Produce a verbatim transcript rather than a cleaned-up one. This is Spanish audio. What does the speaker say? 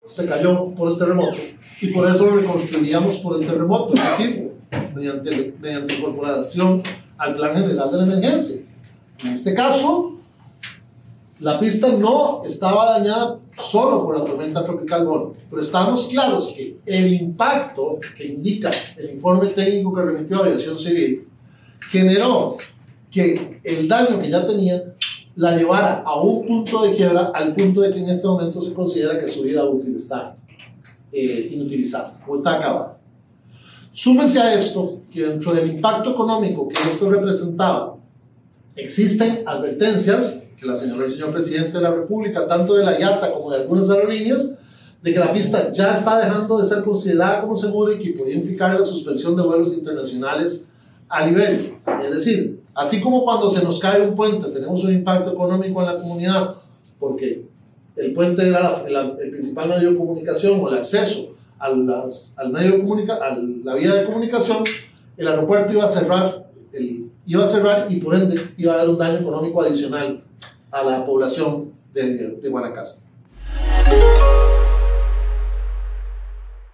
se cayó por el terremoto y por eso lo reconstruiríamos por el terremoto, es decir, mediante, mediante incorporación al Plan General de la Emergencia. En este caso, la pista no estaba dañada solo por la tormenta tropical Boni, pero estamos claros que el impacto que indica el informe técnico que remitió a Aviación Civil generó que el daño que ya tenía la llevara a un punto de quiebra, al punto de que en este momento se considera que su vida útil está eh, inutilizada o está acabada. Súmense a esto que dentro del impacto económico que esto representaba, existen advertencias que la señora, el señor presidente de la República, tanto de la I A T A como de algunas aerolíneas, de que la pista ya está dejando de ser considerada como segura y que podría implicar la suspensión de vuelos internacionales a nivel. Es decir, así como cuando se nos cae un puente tenemos un impacto económico en la comunidad porque el puente era la, la, el principal medio de comunicación o el acceso a, las, al medio de comunica, a la vía de comunicación, el aeropuerto iba a cerrar, el, iba a cerrar y por ende iba a haber un daño económico adicional a la población de, de Guanacaste.